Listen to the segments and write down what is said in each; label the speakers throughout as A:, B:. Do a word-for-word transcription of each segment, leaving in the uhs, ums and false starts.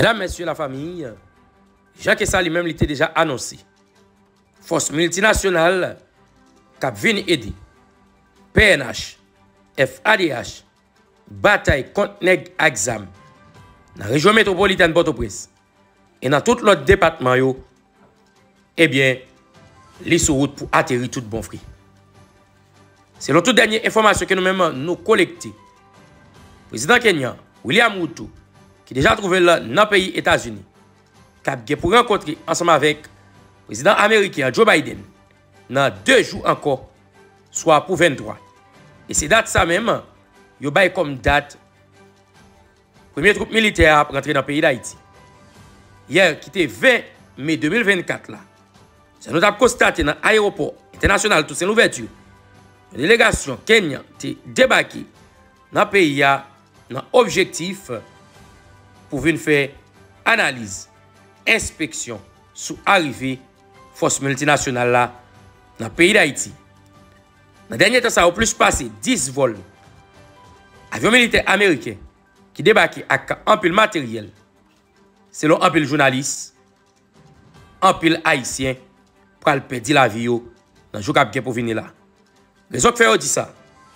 A: Mesdames, messieurs, la famille, Jacques ça lui-même l'était déjà annoncé. Force multinationale qui vient aider P N H, F A D H, bataille contre nèg exam dans la région métropolitaine Port-au-Prince et dans tout l'autre département, yo, eh bien, les sur route pour atterrir tout bon fruit. C'est la toute dernière information que nous-mêmes nous collectons. Le président kenyan, William Ruto, qui déjà trouvé là dans le pays États-Unis, qui a pour rencontrer ensemble avec le président américain Joe Biden dans deux jours encore, soit pour vingt-trois. Et c'est date ça même, il y a comme date, premier troupe militaire à rentrer dans le pays d'Haïti. Hier, qui était vingt mai deux mille vingt-quatre, là, c'est nous avons constaté dans l'aéroport international, tout c'est l'ouverture. La délégation Kenya a débarqué dans le pays dans l'objectif pour venir faire analyse, inspection sous arrivée force multinationale là dans le pays d'Haïti. Dans le dernier temps, ça a plus passé dix vols. Avions militaires américains qui débarquent avec un pile matériel. Selon un pile journaliste, un pile haïtien pour perdre la vie dans le jour pour venir là. Les autres fait dit ça.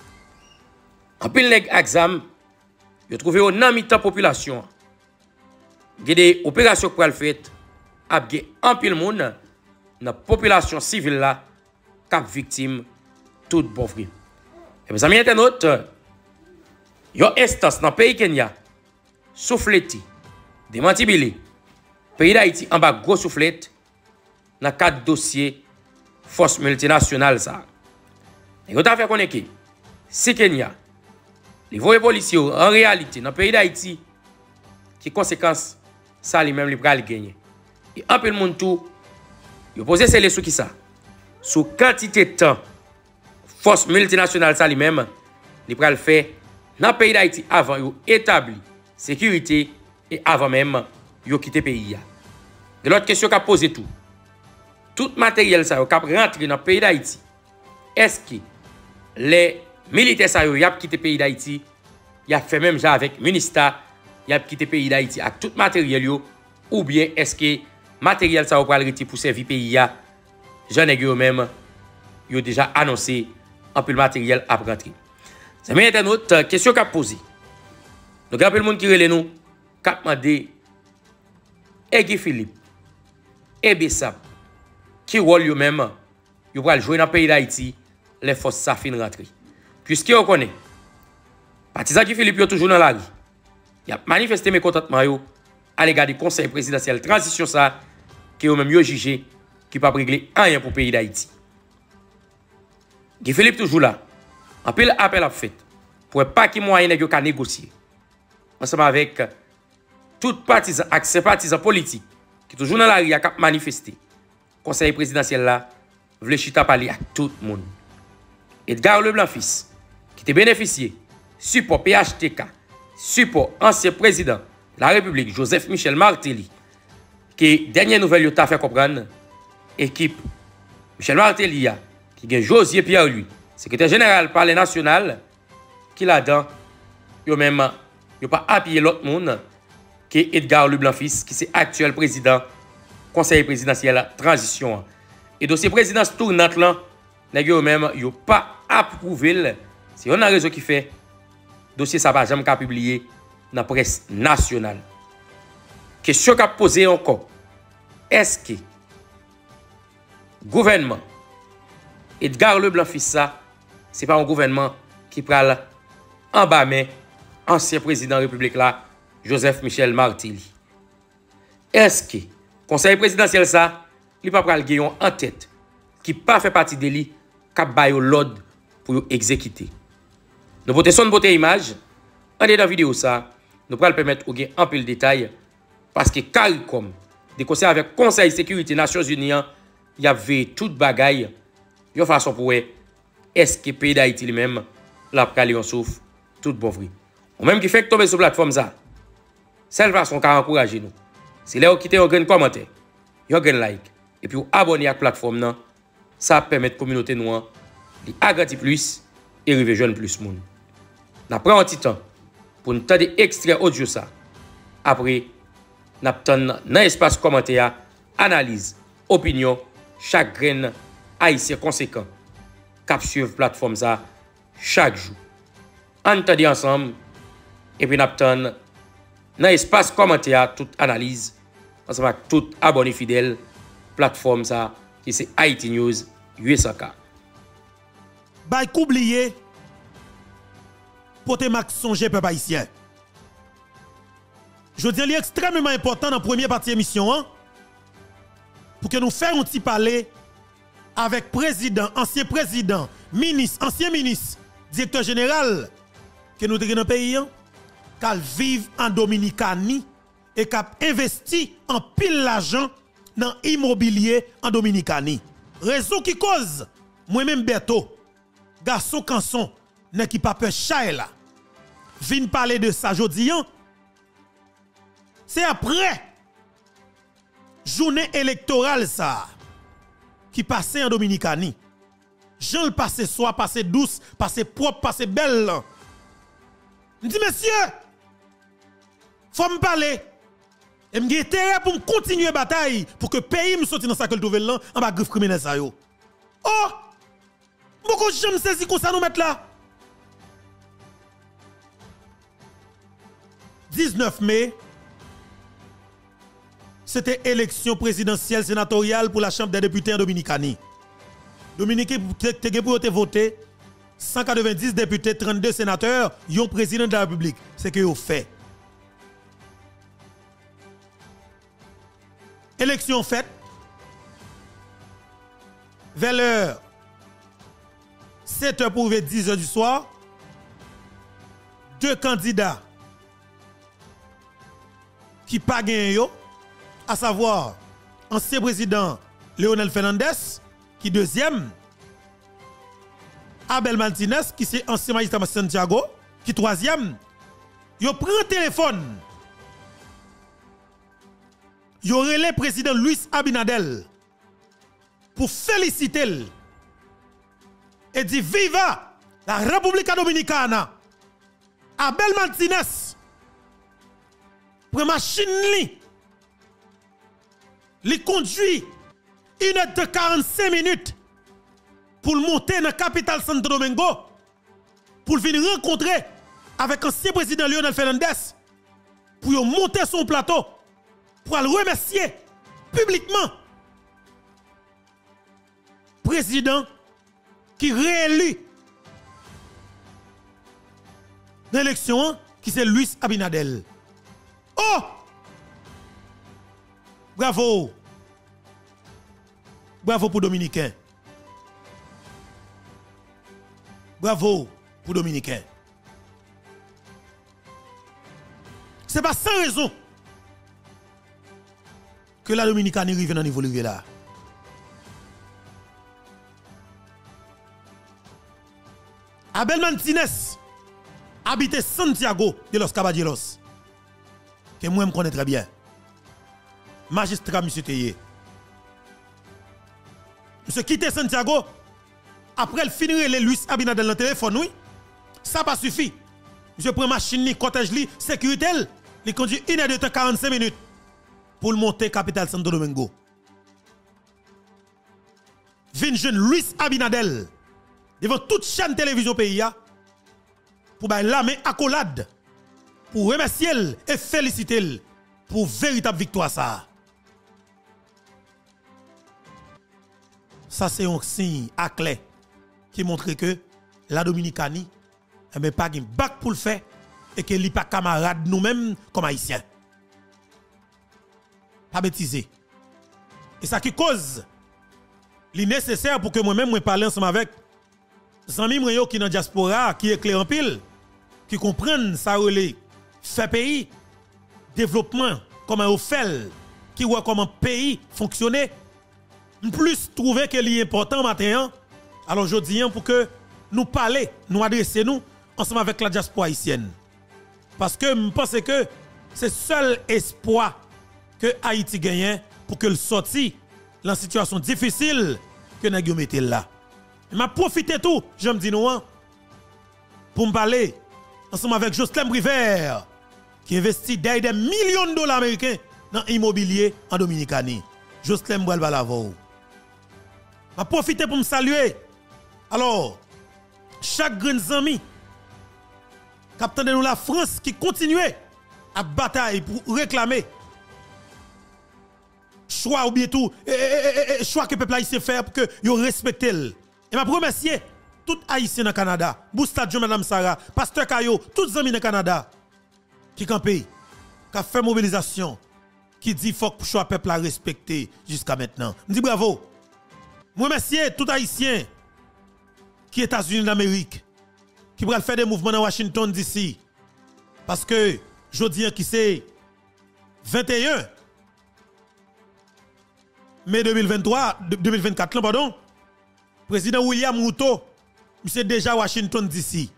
A: En pile nèg exam, yo trouvé au nan mi-temps population. Il y a des opérations pour le fait, il y a un pile monde dans la population civile là qui victime tout bon frère. Et mes amis internautes, il y a une instance dans le pays Kenya, souffleté, démantibili, pays d'Haïti en bas gros soufflette, dans quatre dossiers force multinationale ça. Et vous avez fait connaître que si Kenya, les voies policiers en réalité dans le pays d'Haïti, qui conséquence ça lui-même les pral gagner. Et un peu le monde tout, il posé celle sous qui ça? Sous quantité de temps force multinationale ça lui-même, il pral faire dans le pays d'Haïti avant il établi sécurité et avant même il quitter le pays. Et l'autre question qu'a posé tout. Tout matériel ça qui rentré dans le pays d'Haïti. Est-ce que les militaires ça y a quitté le pays d'Haïti, il a fait même ça avec ministère, il a quitté le pays d'Haïti avec tout matériel yo, ou bien est-ce que matériel ça va retirer pour servir pays ya, j'en ai même yo déjà annoncé un peu le matériel à rentrer. C'est mes internautes question qu'a posé. Donc un peu le monde qui relève nous, qu'a demandé Guy Philippe et Bessap qui rôle yo même yo va jouer dans le pays d'Haïti. Les forces ça fin rentrer. Puisque on connaît, partisan qui Philippe est toujours dans la rue. Il a manifesté mécontentement yo à l'égard du conseil présidentiel transition ça qui ont même yo jugé qui pas régler rien pour le pays d'Haïti. Guy Philippe toujours là. En pile appel à fait pour pas qui moyen nèg yo ka négocier. Ensemble avec tout partisan accès partisans politiques qui toujours dans la rue a manifester. Conseil présidentiel là veut chita parler à tout le monde. Edgar Leblanc-Fils, qui te bénéficié, support P H T K, support ancien président de la République, Joseph Michel Martelly, qui, dernière nouvelle, il a fait comprendre, équipe Michel Martelly, qui est Josier Pierre-Louis, secrétaire général parler national, qui là-dedans, il même, il pas appuyé l'autre monde, qui est Edgar Leblanc-Fils, qui est actuel président, conseiller présidentiel transition. Et dossier présidence tournante là, nèg yo même yo pas approuvé, c'est une raison qui fait dossier ça va jamais ka publier dans la presse nationale. Question qu'a posé encore. Est-ce que gouvernement Edgar Leblanc-Fils ça c'est pas un gouvernement qui pral en bas mais ancien président de la République là Joseph Michel Martelly. Est-ce que conseil présidentiel ça il pas pral gagner en tête qui pas fait partie de lui cap bayo l'ordre pour exécuter. Nous portons son beauté image en dans la vidéo ça nous pourrons permettre de gagner un peu de détail parce que CARICOM des conseils avec Conseil de sécurité Nations Unies il y avait toute bagaille de façon pour est-ce que pays d'Haïti lui-même la pralé en souffle tout bon vrai. Ou même qui fait tomber sur plateforme ça. Cette façon qu'a encourager nous. C'est là où quitter un grand commentaire, un grand like et puis abonner à la plateforme nan. Ça permet à la communauté noire d'agrandir plus et de rejoindre plus de monde. Nous prenons un petit temps pour nous tenter extrait audio ça. Après, Napton dans espace commentaire, analyse, opinion, chaque grain haïtien conséquent. Cap suivre plateforme ça chaque jour. Entendez ensemble et puis Napton dans espace commentaire toute analyse ensemble avec tout abonné fidèle plateforme ça qui c'est Haiti News U S A K.
B: Bay oublié pour te max songer peuple haïtien. Je dis c'est extrêmement important dans la première partie de l'émission hein, pour que nous fassions un petit parler avec président, ancien président, ministre, ancien ministre, directeur général que nous avons dans le pays, qui vivent en Dominicanie et qui investi en pile l'argent dans l'immobilier en Dominicanie. Raison qui cause, moi-même Berto, garçon canson, n'est qui pas peur chat là, vient parler de ça aujourd'hui. C'est après journée électorale ça qui passait en Dominicanie. Jean le passé soit passé douce, passé propre, passé belle. Je dis monsieur, faut me parler. Et me intérêt pour me continuer la bataille pour que le pays me sorte dans sa gueule nouvelle là en bas griffe criminel ça yo. Oh! Beaucoup de gens me saisi comme ça nous mettre là. dix-neuf mai, c'était élection présidentielle sénatoriale pour la Chambre des députés en Dominicanie. Dominique te pour voter cent quatre-vingt-dix députés, trente-deux sénateurs, yon président de la République. C'est que vous fait. Élection faite. Vers l'heure sept heures pour dix heures du soir. Deux candidats qui pas gagné, à savoir ancien président Leonel Fernandez, qui deuxième, Abel Martinez, qui c'est ancien magistrat de Santiago, qui troisième, yo prend téléphone, yo relé président Luis Abinadel pour féliciter et dit viva la République Dominicana. Abel Martinez pour machine li li conduit une heure de quarante-cinq minutes pour monter dans la capitale Santo Domingo pour venir rencontrer avec l'ancien président Leonel Fernandez pour monter son plateau pour le remercier publiquement président qui réélu dans l'élection qui c'est Luis Abinadel. Oh! Bravo! Bravo pour Dominicain. Bravo pour Dominicain. Ce n'est pas sans raison que la Dominicanie arrive dans le niveau là. Abel Martinez habite Santiago de los Caballeros. Que moi je connais très bien. Magistrat monsieur Teye. Monsieur quitte Santiago après il finir les Luis Abinadel dans le téléphone oui. Ça pas suffit. Monsieur prend machine ni cortège li sécurité il conduit une heure de temps quarante-cinq minutes pour le monter capitale Santo Domingo. Vin jeune Luis Abinadel devant toute chaîne télévision pays pour bailler la main accolade pour remercier et féliciter pour véritable victoire ça. Ça c'est un signe à clé qui montre que la Dominicanie n'a pas un bac pour le faire et que n'est pas camarade nous-mêmes comme haïtiens. Pas bêtiser. Et ça qui cause li nécessaire pour que moi-même me parle ensemble avec Zami Mreyo qui dans diaspora qui est clair en pile qui comprennent ça relé fait pays développement comment on fait qui voit comment pays fonctionner plus trouver que est important matin alors je dis pour que nous parler nous adresser nous ensemble avec la diaspora haïtienne parce que je pense que c'est seul espoir que Haïti gagne pour que le sorti dans situation difficile que nous mettons là. Je profite tout, je me dis nous, pour me parler ensemble avec Jocelyn Briver, qui investit derrière des millions de dollars américains dans l'immobilier en Dominicanie. Jocelyn Mbouel va la voir. Je profite pour me saluer. Alors, chaque grand ami, capitaine de nous la France qui continue à bataille pour réclamer choix ou bien tout, et, et, et, choix que le peuple haïtien fait pour que vous respectez. Et je remercie tout haïtien dans le Canada, Boustadjo, Madame Sarah, Pasteur Kayo, tous les amis dans le Canada qui campent, qui a fait mobilisation, qui dit faut que le choix peuple a respecté jusqu'à maintenant. Je dis bravo. Je remercie tout haïtien qui est États-Unis d'Amérique, qui va faire des mouvements dans Washington D C. Parce que je dis qui c'est vingt et un mai deux mille vingt-trois, deux mille vingt-quatre, pardon, président William Ruto, monsieur déjà Washington D C.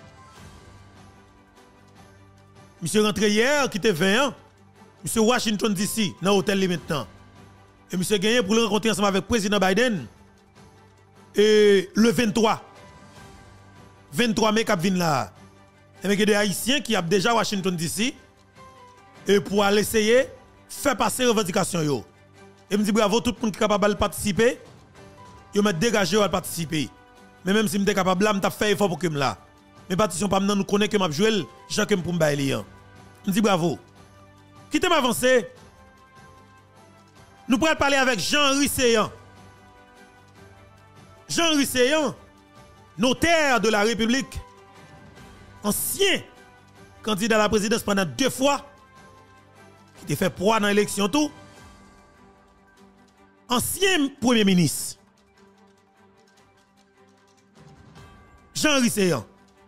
B: Monsieur rentré hier, qui était vingt ans, monsieur Washington D C, dans l'hôtel maintenant. Et monsieur gagné pour le rencontrer ensemble avec le président Biden. Et le vingt-trois. vingt-trois mai, cap vin là. Et il y a des Haïtiens qui ont déjà Washington D C. Et pour aller essayer, faire passer les revendications. Yo. Et je me dis bravo, tout le monde qui est capable de participer. Yo m'a dégagé à participer. Mais même si je suis capable, je vais faire effort pour que je là. Mes partitions pas nous connaissent que je joué, chacun pour me bailler. Je me dis bravo. Quittez m'avancer. Nous pourrons parler avec Jean-Henri Seyan. Jean-Henri Seyan, notaire de la République, ancien candidat à la présidence pendant deux fois, qui a fait proie dans l'élection tout, ancien premier ministre, Jean-Henri Seyan,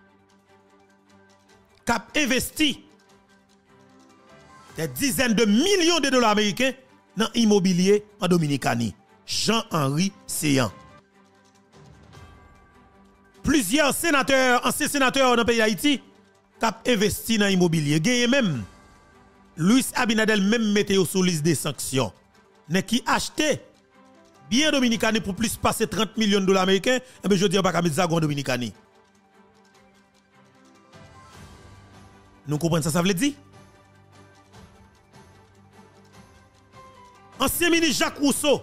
B: qui a investi des dizaines de millions de dollars américains dans l'immobilier en Dominicanie. Jean-Henri Seyan. Plusieurs sénateurs, anciens sénateurs dans le pays d'Haïti, qui ont investi dans l'immobilier. Gagné même, Luis Abinadel même mettait sur liste des sanctions. Mais qui achetait bien Dominicani pour plus passer trente millions de dollars américains, et bien je dis pas qu'à mettre ça en Dominicani. Nous comprenons ça, ça veut dire? Ancien ministre Jacques Rousseau,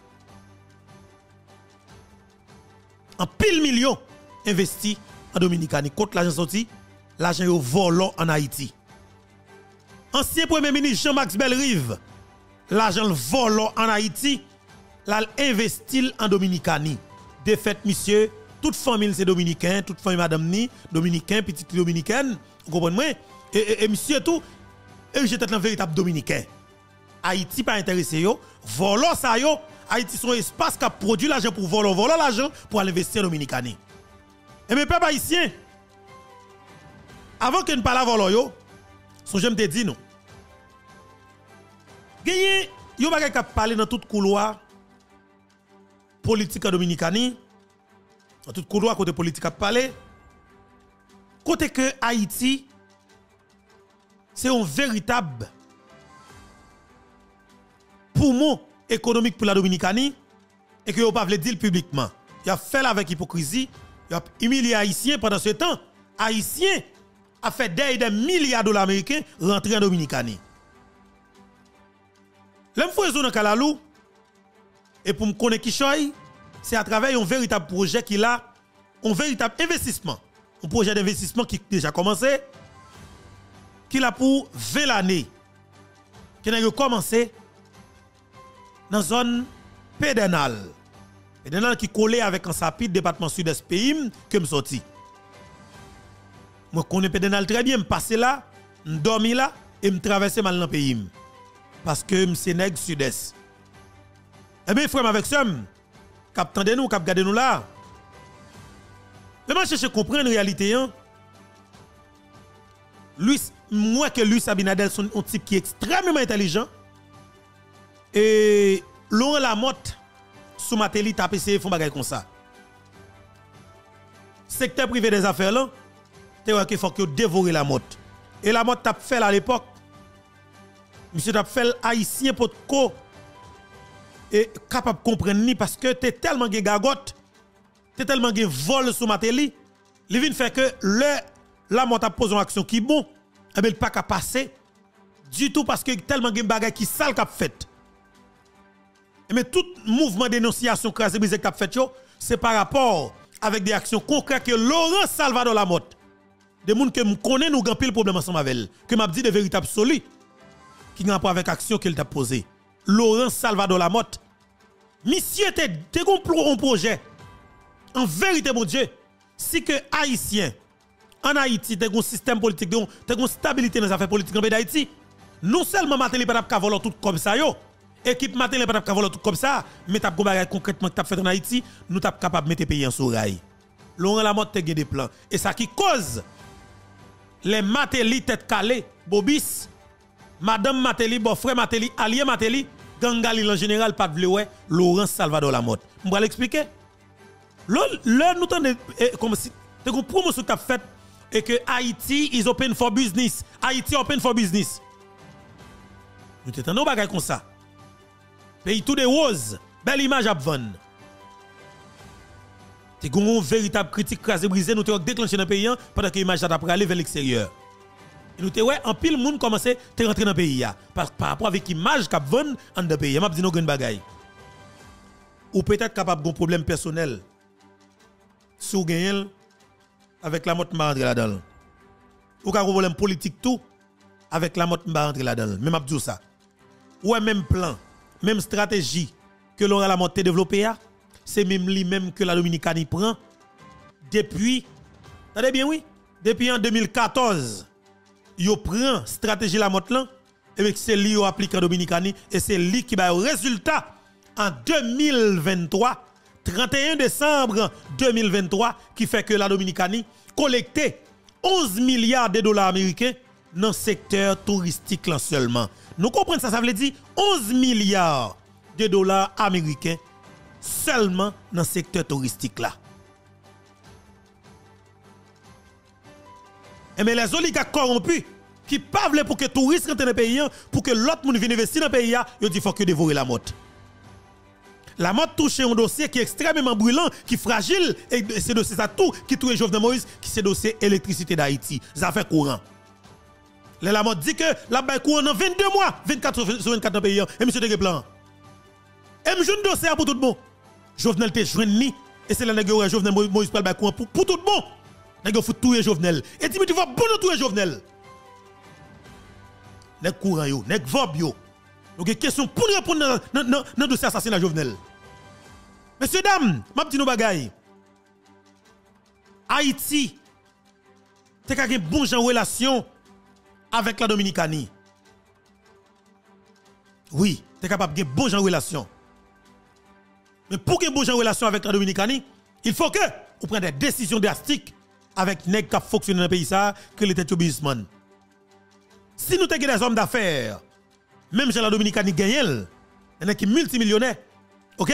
B: en pile millions investi en Dominicanie. Contre l'argent sorti, l'argent est volant en Haïti. Ancien premier ministre Jean-Max Bellerive, l'argent volant en Haïti, l'a investi en Dominicanie. De fait, monsieur, toute famille c'est dominicain, toute famille madame ni, dominicain, petite dominicaine, vous comprenez? Et, et, et monsieur tout, et j'étais un véritable dominicain. Haïti pas intéressé yo, volant ça yo, Haïti son espace qui a produit l'argent pour voler, voler l'argent pour aller investir en Dominicanie. Et mes peuples haïtiens, avant que nous parlions volant yo, son j'aime te dire non. Gagné, yo bagay ka parler dans tout couloir politique en Dominicanie, dans tout couloir côté politique à parler, côté que Haïti c'est un véritable poumon économique pour la Dominicanie et que vous ne pouvez pas le dire publiquement. Il a fait avec hypocrisie, il a humilié les Haïtiens pendant ce temps. Haïtiens a fait des, des milliards de dollars américains rentrer en Dominicanie. L'homme fait dans Kalalou et pour me connaître qui choy, c'est à travers un véritable projet qui a un véritable investissement. Un projet d'investissement qui a déjà commencé, qui a pour vingt années, qui a commencé dans la zone pédénale. Pédénale qui collait avec un sapide département sud-est pays que me sorti. Moi connais pédénale très bien, me passer là, me dormi là et me traverser mal dans le pays parce que me c'est nèg sud-est. Eh bien frère avec ça, cap tendez nous, cap garder nous là. Mais moi cherche comprendre la réalité hein. Lui moi que Luis Abinadel sont un type qui est extrêmement intelligent. Et Laurent Lamotte, sous ma télé, tape essayé font bagay comme ça. Secteur privé des affaires là, tu vois qu'il faut que dévorer la motte. Et la motte t'a fait à l'époque. Monsieur t'a fait haïtien pour ko et capable de comprendre ni parce que tu es tellement gen gagote, tu es tellement gen vol sous ma télé, il vient faire que le la motte a posé une action qui bon, et bien il pas qu'à passer du tout parce que tellement de bagages qui sale qu'a fait. Mais tout mouvement d'énonciation crasé brisé qu'a fait c'est par rapport avec des actions concrètes que Laurent Salvador Lamotte, des gens que me connaît nous grand pile problème ensemble avec elle, que m'a dit de véritables solides qui ont rapport avec action qu'il t'a posé. Laurent Salvador Lamotte, monsieur était un projet. En vérité mon Dieu, si que haïtien en Haïti t'es un système politique, t'es une stabilité dans les affaires politiques dans le pays d'Haïti, non seulement Matéli pas capable voler tout comme ça yo, équipe Matéli pas capable voler tout comme ça, mais t'as bagage concrètement que t'as fait en Haïti, nous t'as capable mettre pays en sourail. Laurent Lamotte te gen des plans et ça qui cause les Matéli tête calée, Bobis, madame Matéli, bon frère Matéli, allié Matéli, Gangali en général pas de ouais, Laurent Salvador Lamotte. On va l'expliquer. Là nous t'en comme si t'es une promotion que t'as fait et que Haïti is open for business. Haïti open for business. Nous t'entendons bagay comme ça. Pays tout de rose, belle image à vendre. T'es une véritable critique crasé brisé nous t'es déclenché dans le pays pendant que l'image t'a aller vers l'extérieur. Et nous t'es ouais en pile monde commencé à rentrer dans le pays par rapport avec l'image qu'a vendre en dans le pays. M'a dit nous une bagay. Ou peut-être capable d'un problème personnel. Sous gagnel avec la motte m'a rentrer là-dedans. Ou ka problème politique tout avec la motte m'a rentrer là-dedans. Même abdou ça. Ouais même plan, même stratégie que l'on a la motte développée c'est même lui même que la Dominicanie prend depuis attendez bien oui, depuis en deux mille quatorze. Yo prend stratégie la motte là et c'est lui yo applique en Dominicanie et c'est lui qui va au résultat en deux mille vingt-trois trente et un décembre deux mille vingt-trois qui fait que la Dominicanie collectait onze milliards de dollars américains dans le secteur touristique là seulement. Nous comprenons ça, ça veut dire onze milliards de dollars américains seulement dans le secteur touristique là. Et mais les oligarques corrompus qui pas veulent pour que les touristes rentrent dans le pays, pour que l'autre monde vienne investir dans le pays, ils disent qu'il faut que dévorer la motte. La mode touche un dossier qui est extrêmement brûlant, qui est fragile, et ce dossier ça tout qui touche Jovenel Moïse, qui c'est dossier électricité d'Haïti. Ça fait courant. La mode dit que la bail courant dans vingt-deux mois, vingt-quatre sur vingt-quatre dans le pays, et monsieur de plan. Et monsieur un dossier pour tout le monde. Jovenel te joindre et c'est la nègre Jovenel Moïse pour le bail courant pour tout le monde. Nègre faut touyer Jovenel. Et dis-moi tu vas bon touyer Jovenel. Nèg courant yo, nèg vob yo. Donc, question pour nous répondre dans le dossier assassinat Jovenel. Messieurs, dames, je dis nous bagay. Haïti, c'est une bonne relation avec la Dominicanie. Oui, tu es capable de bonne relation. Mais pour que bonne relation avec la Dominicanie, il faut que vous preniez des décisions drastiques avec les gens qui fonctionnent dans le pays, ça, que les têtes businessmen. Si nous avons des hommes d'affaires, même si la Dominicanie gagne, il y en a qui multimillionnaires. OK?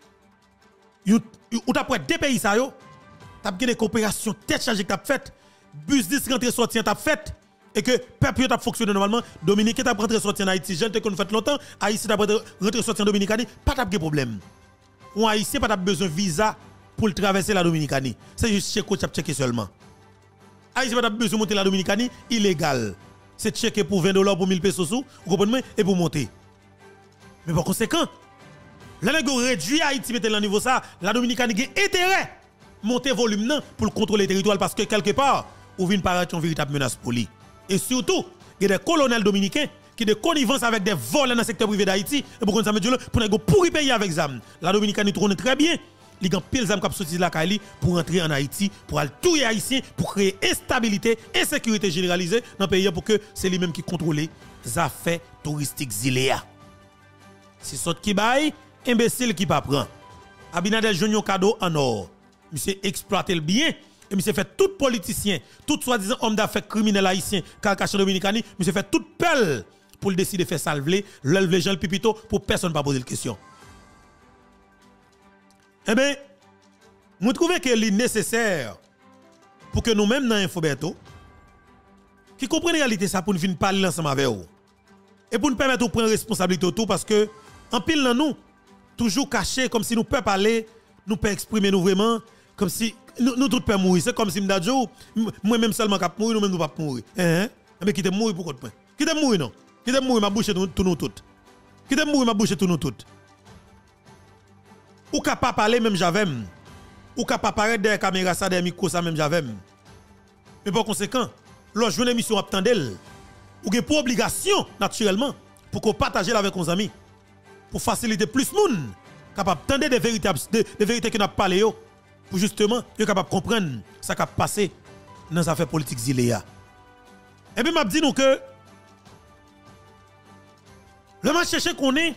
B: Ou t'as des pays ça yo, t'as des coopérations tête chargée que t'as fait, business rentré sorti t'as fait et que peuple t'a fonctionné normalement, Dominique t'a rentré sorti en Haïti, gente qu'on fait longtemps, Haïti t'a rentré sorti en Dominicanie, pas de problème. Ou Haïtien pas besoin de visa pour traverser la Dominicanie. C'est juste checker t'a checker seulement. Haïtien pas besoin de monter la Dominicanie illégal. C'est checker pour vingt dollars pour mille pesos, vous comprenez, et pour monter. Mais par conséquent, la nèg réduit Haïti mettre le niveau ça, la Dominicanie a intérêt monter volume non pour contrôler le territoire parce que quelque part, ou vient paraître une véritable menace pour lui. Et surtout, il y a des colonels dominicains qui ont des connivences avec des vols dans le secteur privé d'Haïti et pour ça pour nèg pourri payer avec zam. La Dominicanie tourne très bien. Ils ont pile zam cap sorti la Kaili pour entrer en Haïti, pour aller tuer haïtien, pour créer instabilité, insécurité généralisée dans le pays pour que c'est lui-même qui contrôle les affaires touristiques ziléa. C'est ce qui baille, imbécile qui pas prend. Abinadel Junior cadeau en or. Monsieur exploite le bien et monsieur fait tout politicien, tout soi-disant homme d'affaires criminel haïtien, caché Dominicani, monsieur fait toute pelle pour le décider de faire salver, lever Jean Pipito pour personne pas poser de question. Eh bien, nous trouvons que c'est nécessaire pour que nous-mêmes dans Infoberto, qui comprennent la réalité ça pour nous venir parler ensemble avec vous. Et pour nous permettre de prendre responsabilité tout parce que en pile dans nous, toujours caché comme si nous pouvons parler, nous pouvons exprimer nous vraiment, comme si nous, nous tous pouvons mourir. C'est comme si nous moi-même seulement cap mourir, nous-mêmes nous pas mourir. Hein? Mais qui te mourir pour quoi? Qui te mourir non? Qui te mourir ma bouche tout nous tout. Qui te mourir ma bouche tout nous tout. Ou capable parler même j'avais. Ou capable paraître derrière caméra ça derrière micro ça même j'avais. Mais par conséquent, lorsque une émission attendelle, ou que pour obligation naturellement pour qu'on partage avec nos amis pour faciliter plus de monde capable tendre des véritables des, des vérités que n'a parlé yo pour justement yo capable comprendre ça qui a passé dans les affaires politiques zilea. Et bien m'a dit nous que le match chercher qu'on est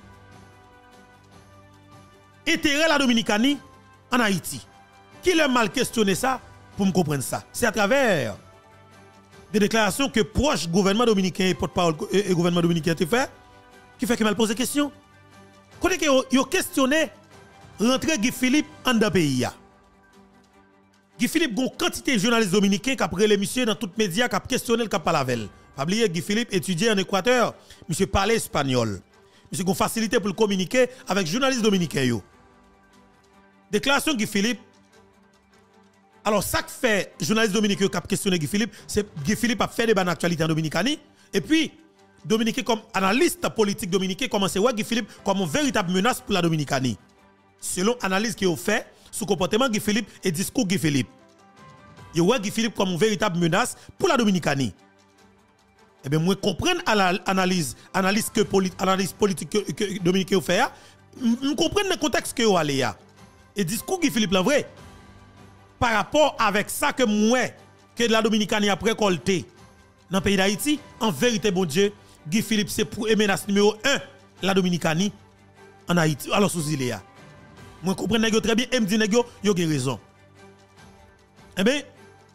B: intérêt la Dominicanie en Haïti. Qui l'a mal questionné ça pour me comprendre ça? C'est à travers des déclarations que proche gouvernement dominicain et porte-parole et gouvernement dominicain ont fait qui fait qu'il m'a posé question. Quand ils ont questionné rentrer Guy Philippe en dans pays. Guy Philippe a une quantité de journalistes dominicains qui ont pris les messieurs dans tous les médias qui ont questionné le cap à la veille. Pas oublier Guy Philippe étudié en Équateur, monsieur parlait espagnol. Monsieur a une facilité pour le communiquer avec les journalistes dominicains yo. Déclaration Guy Philippe. Alors, ça que fait journaliste dominicain qui a questionné Guy Philippe, c'est Guy Philippe a fait des bonnes actualités en Dominicanie. Et puis, Dominicain comme analyste politique dominicain commence à voir Guy Philippe comme une véritable menace pour la Dominicanie. Selon l'analyse qu'il a fait sur le comportement Guy Philippe et discours Guy Philippe. Il voit Guy Philippe comme une véritable menace pour la Dominicanie. Eh bien, moi, comprendre l'analyse analyse que analyse politique que, que dominicain fait, je comprends le contexte que vous allez. Et discours Guy Philippe, la vrai, par rapport avec ça que moi, que la Dominicanie a récolté dans le pays d'Haïti, en vérité, bon Dieu, Guy Philippe, c'est pour menace numéro un, la Dominicanie en Haïti, alors sous île. Moi, je comprends très bien, et me dit que vous avez raison. Eh bien,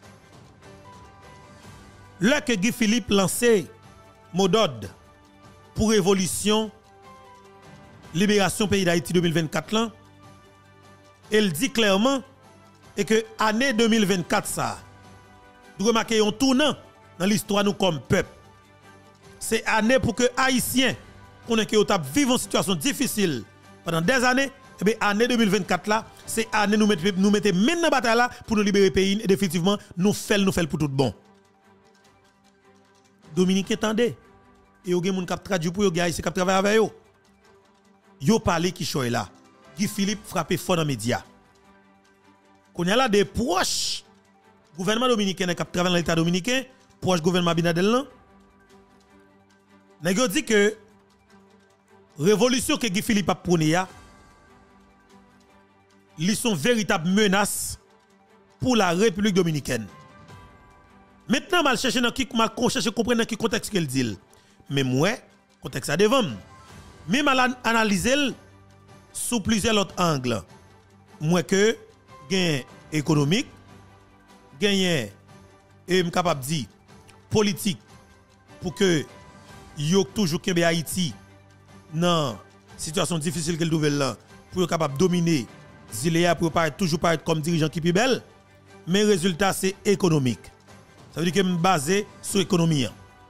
B: là que Guy Philippe lançait mot d'ordre pour révolution, libération pays d'Haïti deux mille vingt-quatre, là, elle dit clairement et que l'année deux mille vingt-quatre, ça, nous remarquons un tournant dans l'histoire nous comme peuple. C'est année pour que les Haïtiens, qu'on est vivent une situation difficile pendant des années, et bien année deux mille vingt-quatre là, c'est année nous mettons nous mettons maintenant dans bataille là pour nous libérer le pays et définitivement nous faisons nous faisons pour tout bon. Dominique attendez. Et vous avez des gens qui traduit pour vous, qui travaillent avec vous. Yo parlé qui choy là. Guy Philippe frappé fort dans les médias. Qu'on y a là des proches gouvernement dominicain qui travaillent dans l'État dominicain, proche gouvernement Abinadel là. N'a dit que révolution que Guy Philippe a prôné ya, ils sont véritable menace pour la République dominicaine. Maintenant, mal chercher dans qui mal chercher comprendre dans qui contexte qu'elle dit. Mais moi, contexte à devant. Mais mal analyser sous plusieurs autres angles. Moi que gain économique, gain et me capable dire politique pour que yo toujours que Haïti dans situation difficile qu'elle nouvelle là pour être capable de dominer Zilea pour paraître toujours paraître comme dirigeant qui plus belle, mais résultat c'est économique. Ça veut dire que je basé sur l'économie.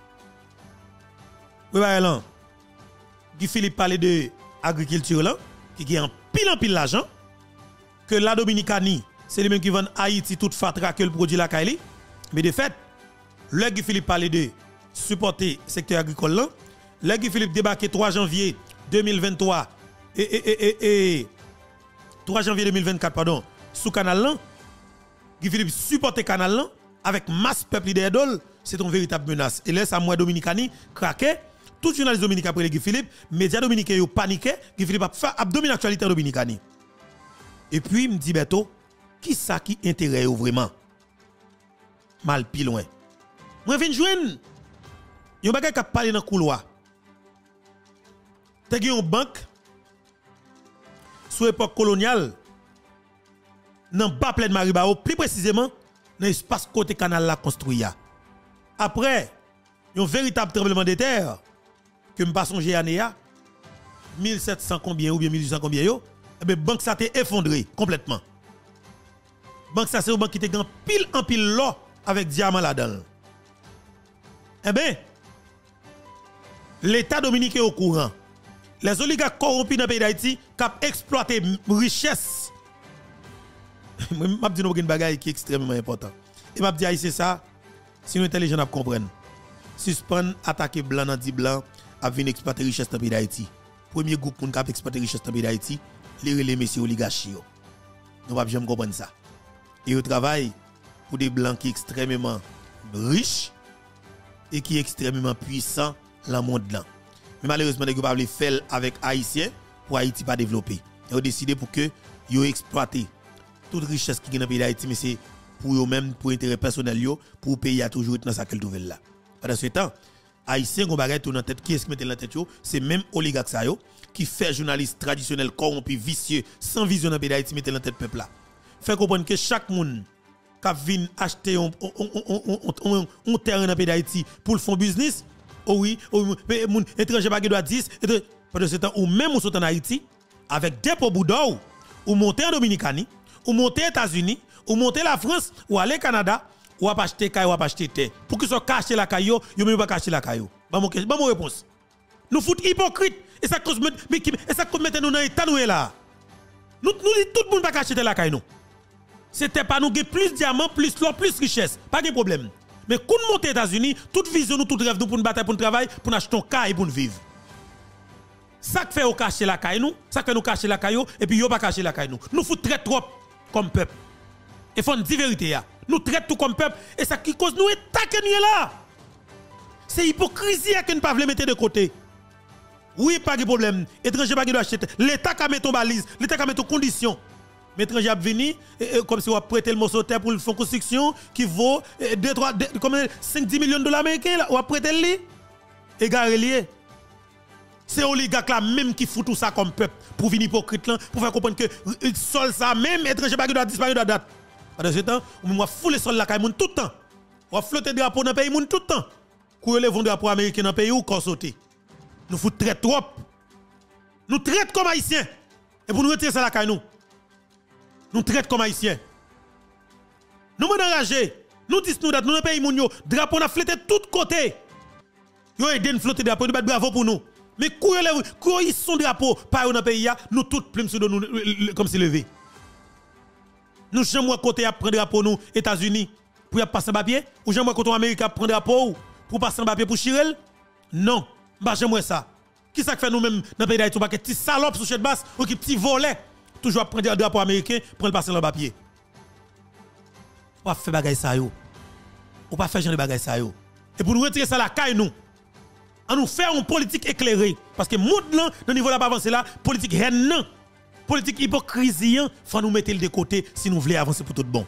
B: Oui, bah là, Guy Philippe parlait de agriculture là, qui gagne en pile en pile l'argent, que la Dominicanie, c'est les mêmes qui vendent Haïti toute fatra que le produit la Kaili. Mais de fait, le Guy Philippe parlait de supporter le secteur agricole là. Le Guy Philippe débarqué trois janvier deux mille vingt-trois et, et, et, et, et trois janvier deux mille vingt-quatre, pardon, sous canal là. Guy Philippe supportait canal là avec masse peuple d'Edol, c'est une véritable menace. Et là, ça moi Dominicani craqué. Tout journaliste dominicain après Guy Philippe, médias dominicains yo paniqué, Guy Philippe a fait abdominer l'actualité en Dominicanie. Et puis il me dit Beto, qui ça qui intéresse vraiment? Mal pi loin. Moi viens joindre. Yon bagay qui parler dans couloir. T'as une banque sous époque coloniale dans bas plein de Maribao, plus précisément dans l'espace côté canal la construit. Après, un véritable tremblement de terre que me pas songer année mille sept cents combien ou bien mille huit cents combien yo, eh ben banque ça t'est effondré complètement. Banque ça c'est une banque qui était en pile en pile l'or avec diamant là-dedans. Eh ben l'État dominicain au courant. Les oligarques corrompus dans le pays d'Haïti qui ont exploité richesse. Je m'a dit une bagaille qui est extrêmement important. Et m'a dit c'est ça, si nous intelligents à comprendre. suspend attaquer blanc dans dit blanc a venir exploiter richesse dans le pays d'Haïti. Premier groupe pour nous exploiter richesse dans le pays d'Haïti, les relais messieurs oligarchie. Nous ne pouvons jamais comprendre ça. Et au travail pour des blancs qui sont extrêmement riches et qui sont extrêmement puissants dans le monde là. Mais malheureusement, ils ne peuvent pas faire avec Haïtiens pour Haïti pas développer. Ils ont décidé pour que ils exploiter toute richesse qui est dans le pays d'Haïti, mais c'est pour eux-mêmes, pour intérêt personnel, pour le pays a toujours été dans sa nouvelle là. Pendant ce temps, Haïtiens ont bagay tout dans tête, qui est-ce qui met dans la tête, c'est même oligarque ça qui fait journaliste traditionnel corrompu, vicieux, sans vision dans le pays d'Haïti, mettre dans la tête peuple là. Fait comprendre que chaque monde qui vient acheter un, un, un, un terrain dans le pays d'Haïti pour le fond business, oh oui, oh oui, moun étranger pas doit dix, pendant ce temps, ou même ou sont en Haïti, avec des pots boudou, ou monter en Dominicanie, ou monter aux États-Unis, ou monter la France, ou aller au Canada, ou à acheter caillou, ou à acheter terre. Pour qu'ils soient cachés la caillou, ils ne même pas cacher la caillou. Bon mon bon réponse. Nous fout hypocrite et ça cause mais et ça cause mettre nous dans état nous là. Nous nous tout le monde pas cacher la caillou. C'était pas nous plus diamants, plus l'or, plus richesse, pas de problème. Mais quand nous montons aux États-Unis, toute vision nous tout rêve nous pour nous battre pour nous travailler, pour nous acheter un caillou pour nous vivre. Ça fait nous cacher la caillou nous, ça fait nous cacher la caillou et puis yo pas cacher la caillou nous. Nous fout très trop comme peuple. Et faut dire vérité là. Nous traitons tout comme peuple et ça qui cause nous état que nous là. C'est hypocrisie que nous ne pouvons pas mettre de côté. Oui, pas de problème. Étranger pas de acheter. L'État a mis ton balise, l'État a mis ton condition. Mais l'étranger a venu comme si on a prêté le morceau de terre pour le fonds de construction qui vaut deux, trois, cinq dix millions de dollars américains. On a prêté le égaré lié. C'est oligarque là même qui fout tout ça comme peuple pour venir hypocrite là, pour faire comprendre que sol ça même étranger pas doit disparaître de date. Pendant ce temps, on va fouler sol la caille tout le temps. On va flotter drapeau dans le pays tout le temps. Quand les vont drapeau américain dans le pays ou qu'on sauter. Nous fout très trop. Nous traitons comme haïtiens. Et pour nous retirer ça la caille nous. Nous traitons comme haïtiens. Nous sommes enragés. Nous disons nous dans le pays moun yo, drapeau n'a flotter tout côté. Yo aidé nous flotter drapeau, nous battre bravo pour nous. Mais quand ils sont drapeau par dans le pays, nous tous plumes sur nous comme si levé. Nous jamais côté à prendre drapeau nous États-Unis pour passer un papier ou jamais côté Amérique à prendre drapeau pour passer un papier pour Chirel? Non, bah j'aimerais ça. Qui ça fait nous même dans le pays d'Haïti pas que petit salope sous chute basse ou qui petit volet toujours prendre drapeau américain pour passer le papier. On va faire bagay ça yo. On pas faire genre de bagay ça yo. Et pour nous retirer ça la caille nous. On nous faire une politique éclairée parce que monde là dans niveau là pas avancer là, politique haine non. Politique hypocrisie, il faut nous mettre de côté si nous voulons avancer pour tout bon.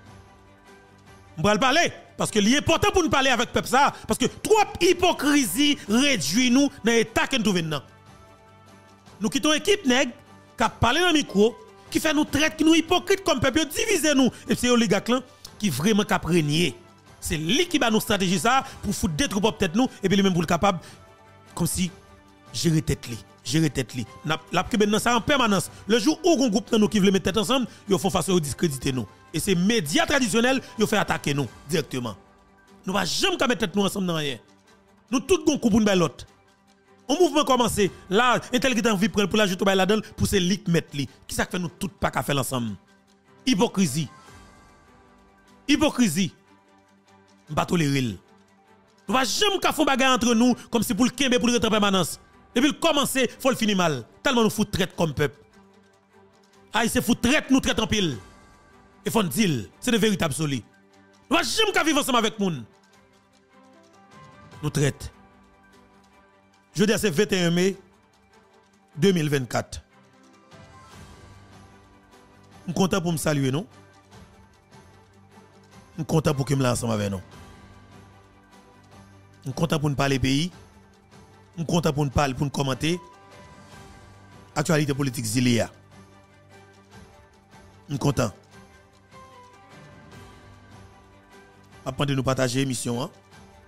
B: On va le parler parce que l'important pour nous parler avec peuple ça parce que trop hypocrisie réduit nous dans l'état que nous trouvons maintenant. Nous quittons équipe nèg qui parler dans le micro qui fait nous traiter nous hypocrites comme peuple diviser nous et c'est oligarque qui vraiment cap régner. C'est lui qui va nous stratégie ça pour foutre des troupes peut-être nous et puis lui même pour le capable comme si gérer tête li. Gérer tête li. La dans ça en permanence. Le jour où un groupe nous qui veut mettre tête ensemble, ils font face à discréditer nous. Et c'est médias traditionnels qui font attaquer nous directement. Nous ne jamais mettre tête nous ensemble dans rien. Nous tous gon coup pour nous l'autre. Un mouvement commencé là, intel qui envie prendre pour la jeter là-dedans pour c'est li mettre li. Qui ça fait nous tous pas qu'à faire ensemble? Hypocrisie. Hypocrisie. On pas tolérer. Nous ne jamais qu'à faire bagarre entre nous comme si pour le kembe pour le en permanence. Depuis le commencer, il faut le finir mal. Tellement nous fout traite comme peuple. Ah, il se fout traite, nous traite en pile. Il faut dire, c'est de vérité absolue. Nous ne jamais qu'à vivre ensemble avec nous. Nous traite. Je dis à c'est vingt et un mai deux mille vingt-quatre. Je suis content pour me saluer, non? Je suis content pour que me ensemble avec nous. Je suis content pour nous parler pays. Je suis content pour nous parler, pour nous commenter. Actualité politique Zilia. Je suis content. Après de nous partager l'émission. Hein?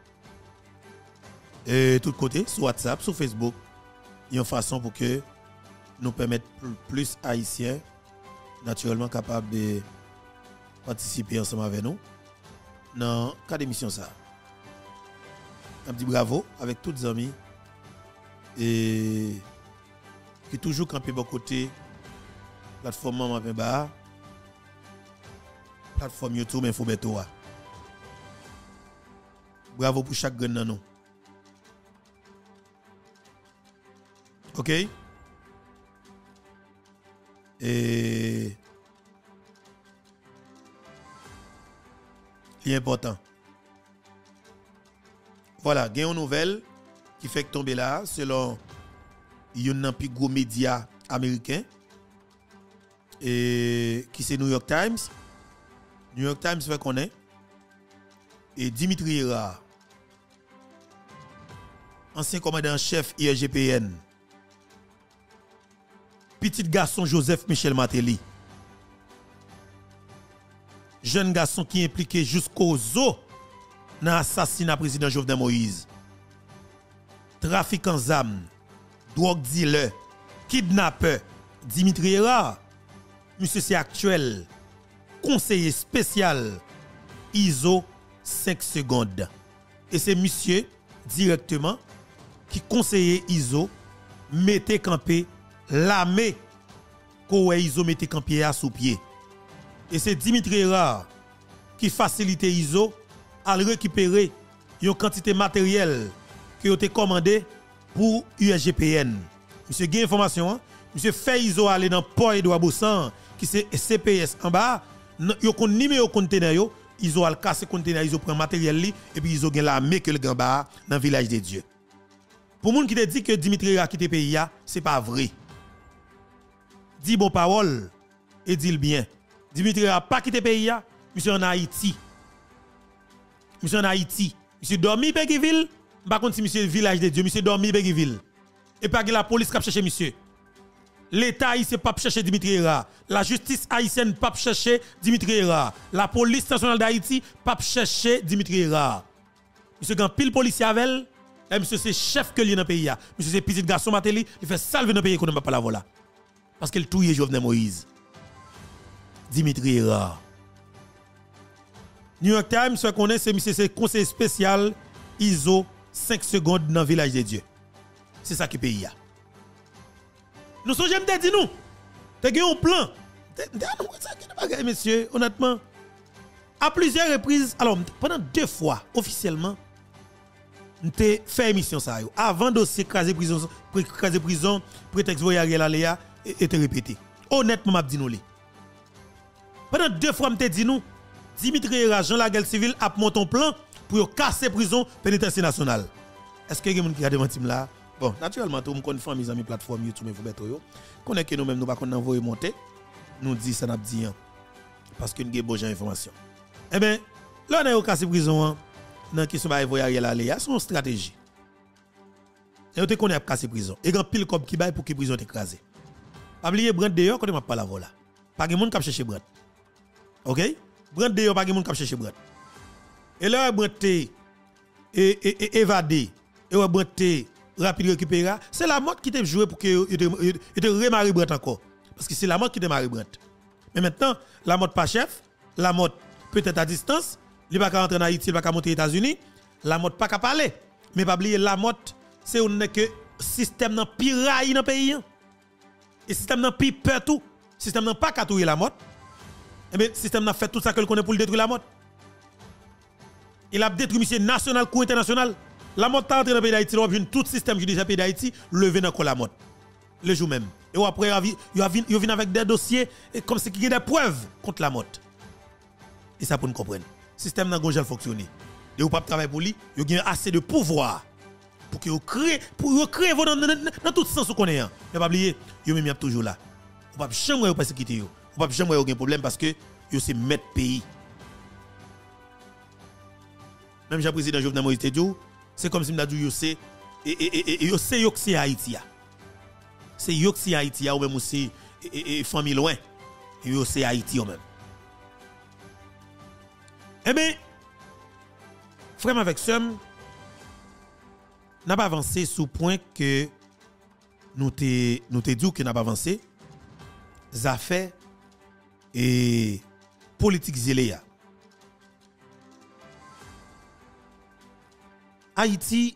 B: Et tout côté, sur WhatsApp, sur Facebook. Il y a une façon pour que nous permettre plus haïtiens naturellement capables de participer ensemble avec nous dans le cas d'émission ça. Un petit bravo avec tous les amis et qui toujours campé bon côté plateforme Maman Pemba, plateforme YouTube Info Betoa. Bravo pour chaque grain dans nous. OK? Et c'est important. Voilà, il y a une nouvelle qui fait tomber là, selon un plus gros média américain, et qui c'est New York Times. New York Times fait qu'on est. Et Dimitri Hira, ancien commandant-chef I R G P N, petit garçon Joseph Michel Martelly, jeune garçon qui est impliqué jusqu'aux os dans l'assassinat président Jovenel Moïse, trafiquant d'armes, drogue dealer, kidnappeur, Dimitri Hira, monsieur c'est actuel, conseiller spécial I S O cinq secondes. Et c'est monsieur directement qui conseiller I S O mettez campé l'armée qu'on I S O mettez campé à sous pied. Et c'est Dimitri Hira qui facilite I S O à récupérer une quantité matérielle qui a été commandée pour U S G P N. Monsieur gain information, hein? Monsieur fait I S O aller dans port Edouard Boussan qui c'est C P S en bas, yo kon numéro conteneur yo, I S O al casser conteneur, I S O prend matériel li et puis I S O gen l'armée que le gamba dans village des dieux. Pour moun qui te dit que Dimitri a quitté pays a, c'est pas vrai. Dis bon parole et dis le bien. Dimitri a pas quitté pays a, monsieur en Haïti. Monsieur en Haïti, monsieur dormi Péguiville, par contre si monsieur village des dieux, monsieur dormi Péguiville. Et pas que la police qui a cherché monsieur. L'État haïtien pas chercher Dimitri Hira. La justice haïtienne pas chercher Dimitri Hira. La police nationale d'Haïti pas chercher Dimitri Hira. Monsieur quand pile policier avec et monsieur c'est chef que li dans pays. Monsieur c'est petit garçon Martelly, il fait salver dans pays qu'on ne pas la voilà. Parce qu'il touye Jovenel Moïse. Dimitri Hira. New York Times fait connaît c'est monsieur c'est conseiller spécial I S O cinq secondes dans village des dieux. C'est ça qui pays. Nous sommes jamais dit nous. Tu as un plan. Monsieur, honnêtement, à plusieurs reprises, alors pendant deux fois, officiellement, nous avons fait émission ça. Avant dossier craser prison, craser prison, prétexte voyage à Léa, était répété. Honnêtement, m'a dit nous. Pendant deux fois, je dit nous, Dimitri Hira, Jean Laguerre civil, a monté un plan pour casser prison pénitentiaire nationale. Est-ce que y a quelqu'un qui a demandé là? Bon, naturellement, tout le monde connaît mes amis plateforme YouTube et vous connaît que nous-mêmes, nous ne pouvons pas envoyer monter. Nous disons ça, nous disons. Parce que nous avons besoin d'informations. Eh bien, là, on a cassé prison dans la question de voyager là, il y a une stratégie. Et on connaît cassé prison. Et quand pile comme qui baille pour que prison écrasée. Pas oublier Brand d'ailleurs, quand on pas la voilà. Pas de monde qui chercher Brand. OK? Brand d'ailleurs, pas de monde qui chercher Brand. Et là, Brand est évadé. Et Brand est rapide récupérer, c'est la mort qui t'a joué pour que il te remarre Brent encore parce que c'est la mort qui démarre Brent. Mais maintenant la mort pas chef, la mort peut-être à distance, il va pas rentrer en Haïti, il va pas monter aux États-Unis, la mort pas capable parler. Mais pas oublier la mort c'est on que système nan piraille dans pays. Et système nan pi peur tout, système nan pas catouiller la mort. Et bien système nan fait tout ça que le connaît pour le détruire la mort. Il a détruit monsieur national coup international. La mort t'a entré dans le pays d'Haïti, on a vu tout système judiciaire pays d'Haïti lever dans la mort. Le jour même. Et après, il vient avec des dossiers comme si il y a des preuves contre la mort. Et ça pour nous comprendre. Le système n'a pas fonctionné. Et vous pas travailler pour lui, il y a assez de pouvoir pour que vous créez, pour créer dans, dans, dans tout sens qu'on est. Mais pas oublier, vous même toujours là. Vous pas jamais persécuter vous. Vous pas jamais aucun problème parce que vous c'est maître pays. Même le président Jovenel Moïse Tedjou, c'est comme si je dit, c'est et et et c'est c'est Haïti. C'est c'est Haïti ou même c'est et famille loin. Yo c'est Haïti ou même. Eh bien, frère avec Somme, n'a pas avancé sous point que nous te nous te dit que n'a pas avancé. Affaires et politique zéléa. Haïti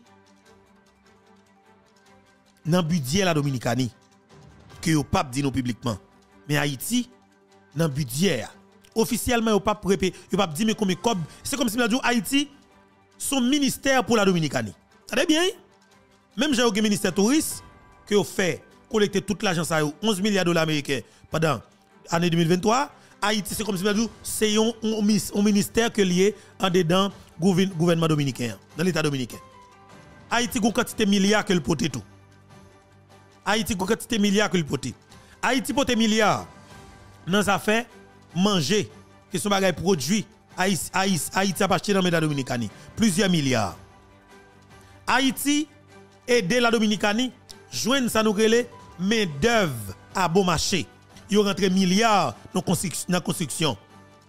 B: dans budget la Dominicanie que yo pas dit non publiquement mais Haïti dans budget officiellement yo pas prépé yo pas dit mais combien cob c'est comme si m'a dit Haïti son ministère pour la Dominicanie. Ça bien même j'ai un ministère touriste que vous fait collecter toute l'argent ça onze milliards de dollars américains pendant l'année deux mille vingt-trois. Haïti c'est comme si c'est un, un ministère que lié en dedans gouvernement dominicain dans l'état dominicain. Haïti a une quantité de milliards que le pote tout. Haïti a une quantité de milliards que le pote. Haïti pote milliards dans les affaires manger qui sont des produits. Haïti, Haïti a acheté dans l'état dominicain plusieurs milliards. Haïti aide la Dominicanie joindre ça nous relais main d'œuvre à bon marché. Ils ont rentré milliards dans la construction.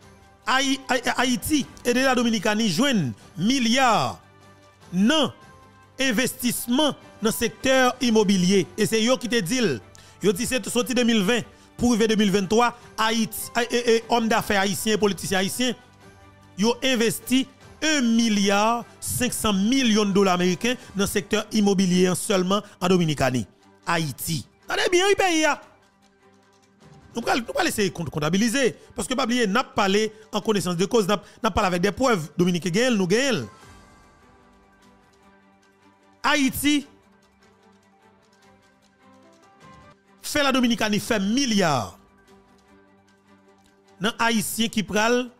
B: Haïti aide la Dominicanie joindre milliards dans investissement dans le secteur immobilier. Et c'est eux qui te dit, ils dit c'est sorti deux mille vingt pour arriver deux mille vingt-trois, Haïti, hommes d'affaires haïtiens, politiciens haïtiens, ils ont investi un milliard cinq cents millions de dollars américains dans le secteur immobilier seulement en Dominicanie. Haïti. Attendez bien, il paye. Nous ne pouvons pas laisser comptabiliser. Parce que nous n'a pas parlé en connaissance de cause, n'a pas parlé avec des preuves. Dominique gagne, nous gagnons. Haïti fait la Dominicanie fait milliards. Dans Haïtiens qui pral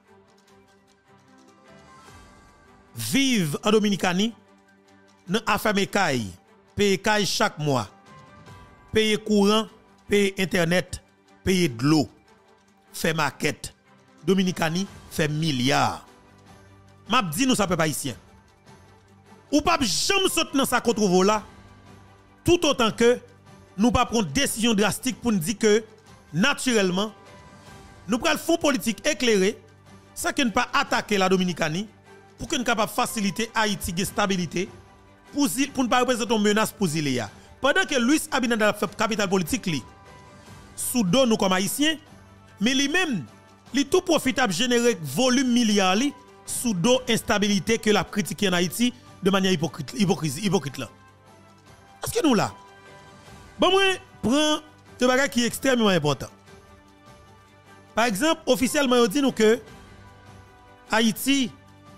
B: vivent en Dominicanie, dans affaire caille, payer caille chaque mois, payer courant, payer internet, payer de l'eau, fait maquette. Dominicanie fait milliards. M'a dit nous ça peut pas haïtien. Ou pas jamais sauter dans sa contre là, tout autant que nous pas prendre décision drastique pour nous dire que naturellement nous prenons le fonds politique éclairé, ça que ne pas attaquer la Dominicanie pour que nous capable faciliter Haïti de stabilité pour pour ne pas représenter une menace pour Zilia. Pendant que Luis Abinader fait capital politique li sous dos nous comme haïtiens, mais lui-même li tout profitable générer volume milliard li sous dos instabilité que la critique en Haïti de manière hypocrite hypocrite hypocrite là. Est-ce que nous là bon moi prend des bagages qui est extrêmement important. Par exemple, officiellement on dit nous que Haïti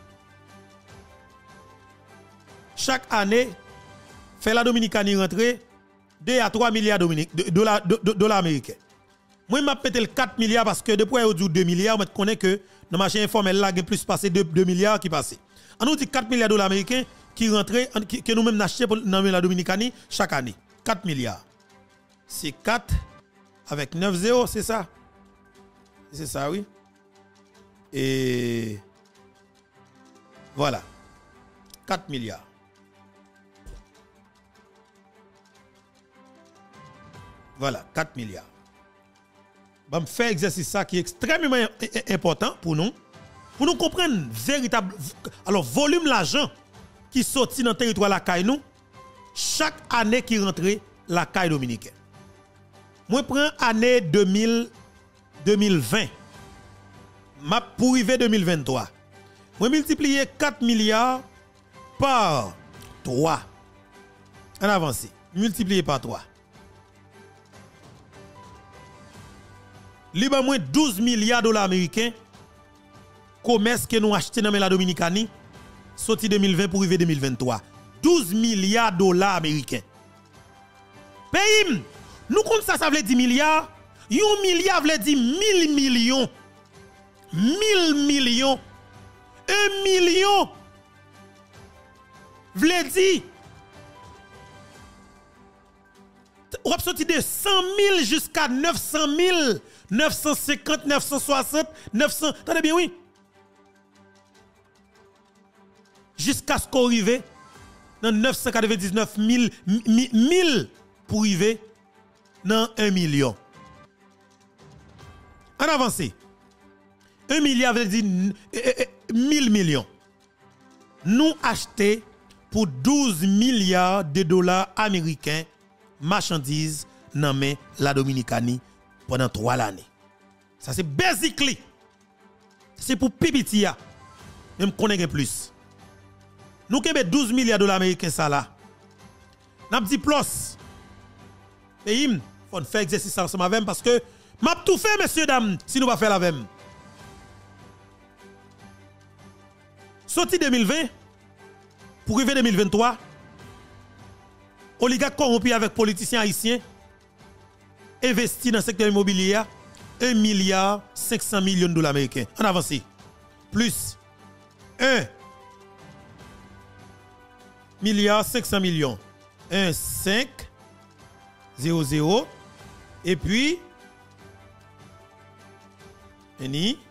B: chaque année fait la Dominicanie rentrer deux à trois milliards de dollars de dollars américains. Moi m'a pété le quatre milliards parce que depuis on dit deux milliards, on connaît que dans le marché informel là il y a plus passé de deux milliards qui passé. On nous dit quatre milliards de dollars américains qui rentraient que nous même acheter dans la Dominicanie chaque année. quatre milliards. C'est quatre avec neuf zéros, c'est ça? C'est ça, oui. Et voilà. quatre milliards. Voilà, quatre milliards. Bon, faire exercice ça qui est extrêmement important pour nous. Pour nous comprendre véritable alors volume l'argent qui sorti dans le territoire la caille nous chaque année qui rentre la caille dominicaine. Moi prends année deux mille vingt. Ma pour arriver deux mille vingt-trois. Moi multiplier quatre milliards par trois. En avancé, multiplié par trois. Libre moins douze milliards de dollars américains commerce que nous achetons dans la Dominicanie sorti deux mille vingt pour arriver deux mille vingt-trois. douze milliards de dollars américains. Pays, nous comptons ça, ça veut dire milliards. Un milliard veut dire mille millions. mille millions. Un million veut dire. On va sortir de cent mille jusqu'à neuf cent mille, neuf cent cinquante, neuf cent soixante, neuf cents. Attendez bien, oui. Jusqu'à ce qu'on arrive dans neuf cent quatre-vingt-dix-neuf mille, mille pour arriver dans un million. En avancé. Un milliard veut dire mille millions. Nous achetons pour douze milliards de dollars américains marchandises dans la Dominicanie pendant trois années. Ça c'est basically. C'est pour Pipitia. Même qu'on ait plus. Nous avons douze milliards de dollars américains ça là. N'a dit plus. Et il faut faire exercice ensemble avec parce que m'a tout fait messieurs dames si nous pas faire la même. Sorti deux mille vingt pour arriver deux mille vingt-trois. oligarque corrompu avec politiciens haïtiens investi dans le secteur immobilier un milliard cinq cents millions de dollars américains. En avance. Plus un milliard cinq cents millions. un cinq zéro zéro et puis ni